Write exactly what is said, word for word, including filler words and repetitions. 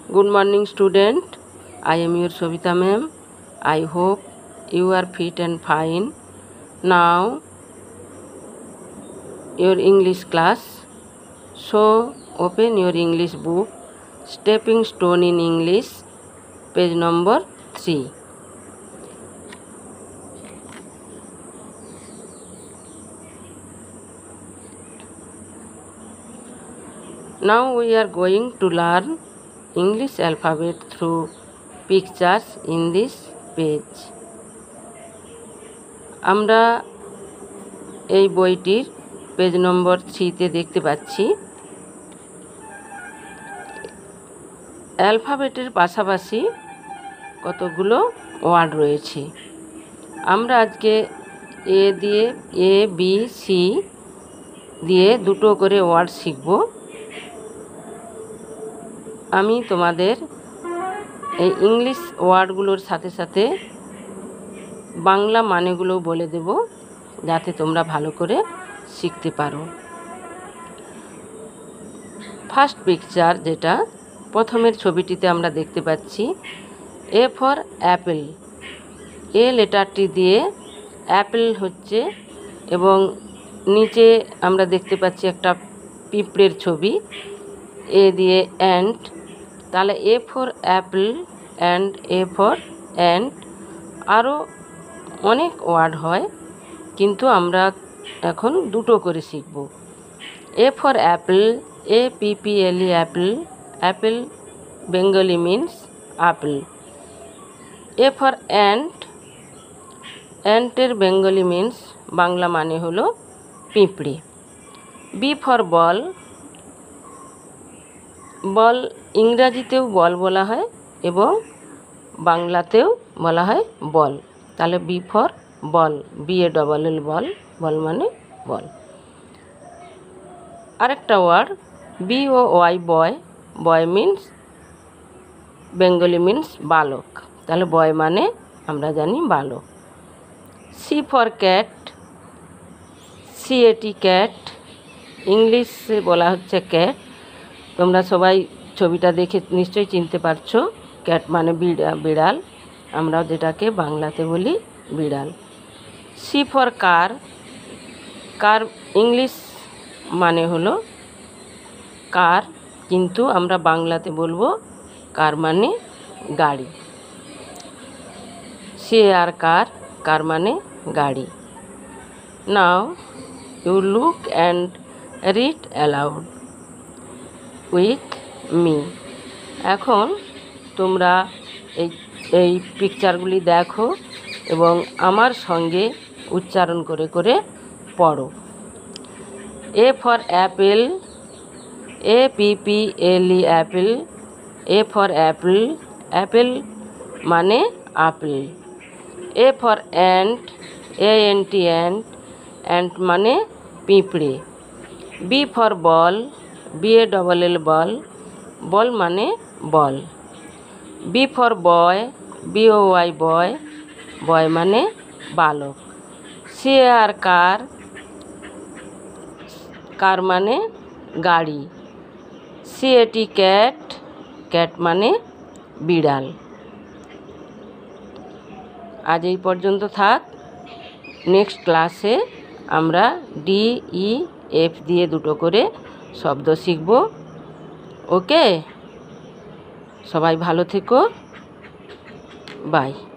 Good morning, student. I am your Sobita ma'am. I hope you are fit and fine. Now, your English class. So, open your English book, Stepping Stone in English, page number three. Now we are going to learn English alphabet through pictures in this page. আমরা এই বইটির page নম্বর থ্রিতে দেখতে পাচ্ছি অ্যালফাবেটের পাশাপাশি কতগুলো word রয়েছে। আমরা আজকে এ দিয়ে এ বি সি দিয়ে দুটো করে ওয়ার্ড শিখব। আমি তোমাদের এই ইংলিশ ওয়ার্ডগুলোর সাথে সাথে বাংলা মানেগুলো বলে দেব যাতে তোমরা ভালো করে শিখতে পারো। ফার্স্ট পিকচার যেটা প্রথমের ছবিটিতে আমরা দেখতে পাচ্ছি এ ফর অ্যাপেল। এ লেটারটি দিয়ে অ্যাপেল হচ্ছে এবং নিচে আমরা দেখতে পাচ্ছি একটা পিঁপড়ের ছবি এ দিয়ে অ্যান্ট। তাহলে A for apple and A for ant. আরও অনেক ওয়ার্ড হয় কিন্তু আমরা এখন দুটো করে শিখব। A for apple, A P P L E apple. Apple Bengali means আপেল। এ ফর অ্যান্ট, অ্যান্টের বেঙ্গলি মিন্স বাংলা মানে হলো পিঁপড়ে। বি ফর বল। বল ইংরাজিতেও বল বলা হয় এবং বাংলাতেও বলা হয় বল। তাহলে B for ball, B A double L ball, ball মানে বল। আরেকটা word B O Y boy. Boy means Bengali means বালক। তাহলে বয় মানে আমরা জানি বালক। C for cat. C A T cat, ইংলিশে বলা হচ্ছে ক্যাট। তোমরা সবাই ছবিটা দেখে নিশ্চয়ই চিনতে পারছো ক্যাট মানে বিড়াল, আমরা যেটাকে বাংলাতে বলি বিড়াল। C for car. Car English মানে হলো কার কিন্তু আমরা বাংলাতে বলবো কার মানে গাড়ি। সি আর কার, কার মানে গাড়ি। Now you look and read aloud with me. এখন তোমরা এই এই পিকচারগুলি দেখো এবং আমার সঙ্গে উচ্চারণ করে করে পড়ো। A for apple, A P P L E apple. A for apple, apple মানে আপেল। A for ant, A N T ant, ant মানে পিঁপড়ে। B for ball, B A double L ball, ball মানে বল। B for boy, B O Y boy, boy মানে বালক। C আর কার, car মানে গাড়ি। সি এটি ক্যাট, ক্যাট মানে বিড়াল। আজ এই পর্যন্ত থাক। নেক্সট ক্লাসে আমরা ডি ই এফ দিয়ে দুটো করে শব্দ শিখব। ওকে, সবাই ভালো থেকো, বাই।